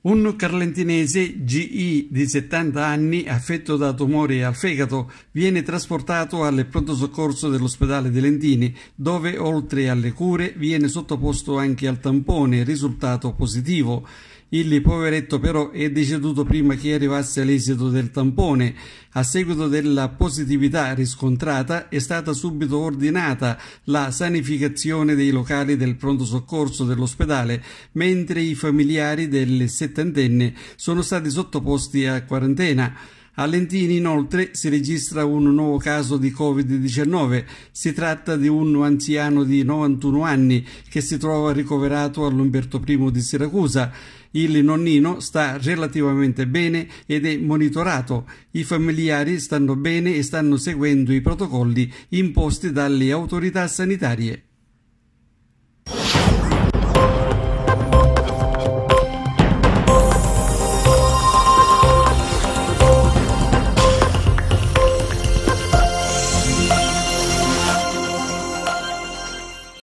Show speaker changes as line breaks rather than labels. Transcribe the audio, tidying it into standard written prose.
Un carlentinese GI di 70 anni, affetto da tumori al fegato, viene trasportato al pronto soccorso dell'ospedale di Lentini, dove oltre alle cure viene sottoposto anche al tampone, risultato positivo. Il poveretto però è deceduto prima che arrivasse all'esito del tampone. A seguito della positività riscontrata è stata subito ordinata la sanificazione dei locali del pronto soccorso dell'ospedale, mentre i familiari del settantenne sono stati sottoposti a quarantena. A Lentini inoltre si registra un nuovo caso di Covid-19. Si tratta di un anziano di 91 anni che si trova ricoverato all'Umberto I di Siracusa. Il nonnino sta relativamente bene ed è monitorato. I familiari stanno bene e stanno seguendo i protocolli imposti dalle autorità sanitarie.